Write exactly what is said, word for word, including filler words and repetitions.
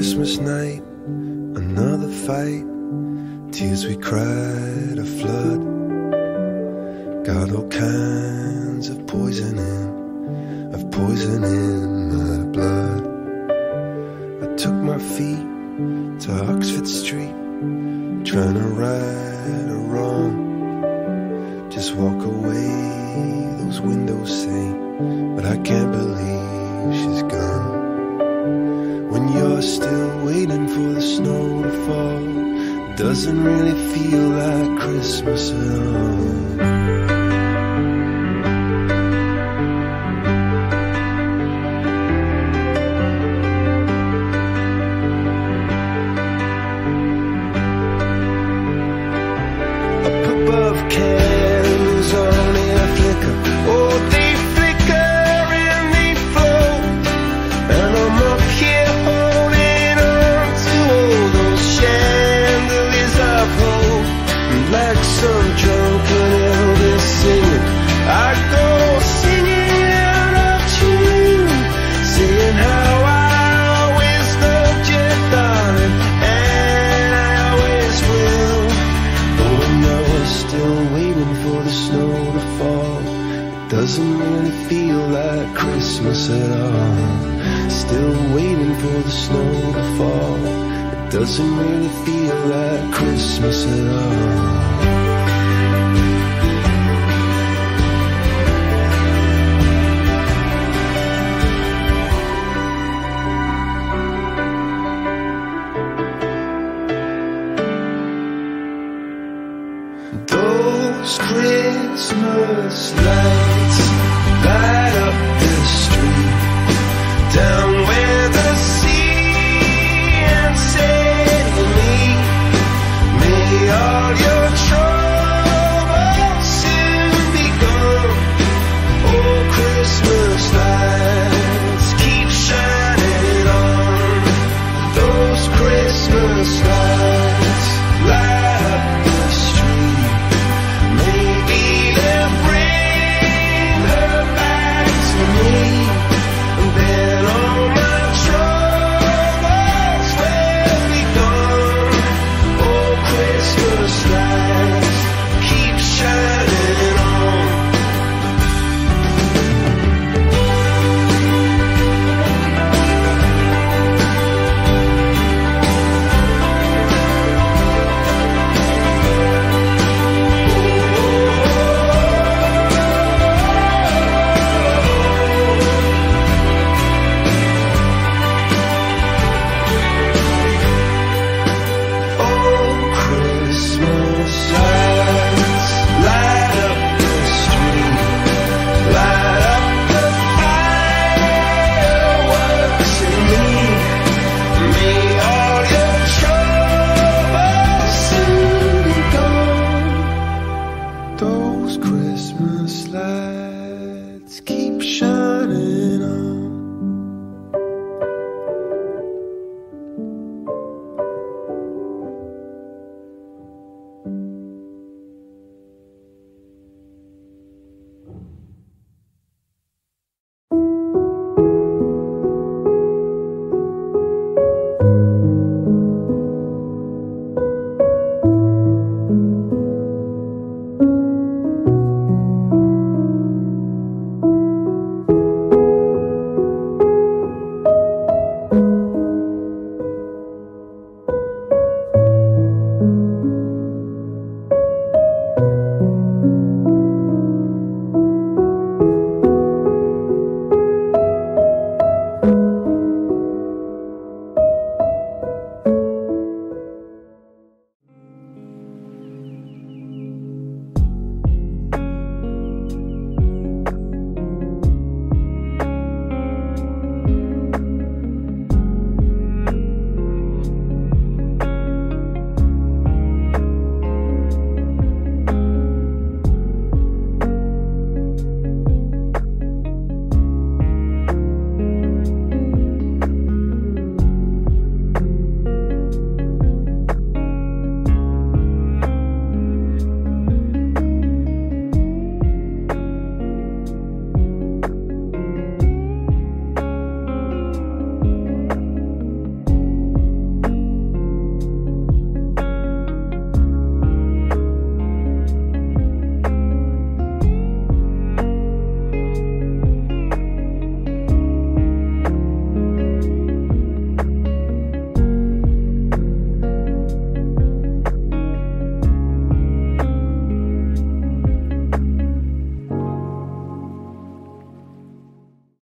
Christmas night, another fight, tears we cried a flood. Got all kinds of poison in, of poison in my blood. I took my feet to Oxford Street, trying to right a wrong. Just walk away, those windows say, but I can't believe she's gone. When you're still waiting for the snow to fall, it doesn't really feel like Christmas at all. Of candles on in a flicker, oh they flicker and they float, and I'm up here holding on to all those chandeliers of hope. And like some drunken Elvis singing, I go singing out of tune, saying how I always loved you, darling, and I always will. Oh no, still waiting for the snow to fall, it doesn't really feel like Christmas at all. Still waiting for the snow to fall, it doesn't really feel like Christmas at all. Those Christmas lights